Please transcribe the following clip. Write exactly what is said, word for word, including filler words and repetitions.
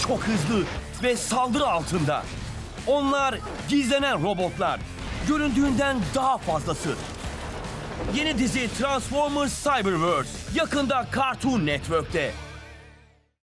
çok hızlı ve saldırı altında. Onlar gizlenen robotlar. Göründüğünden daha fazlası. Yeni dizi Transformers Cyberverse yakında Cartoon Network'te.